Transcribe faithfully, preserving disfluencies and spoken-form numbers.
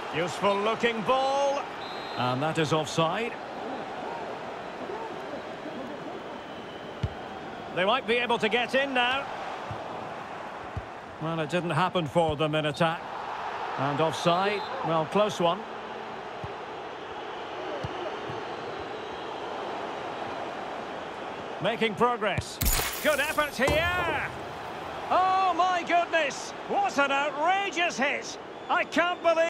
Useful looking ball. And that is offside. They might be able to get in now. Well, it didn't happen for them in attack. And offside. Well, close one. Making progress. Good effort here. Oh, my goodness. What an outrageous hit. I can't believe...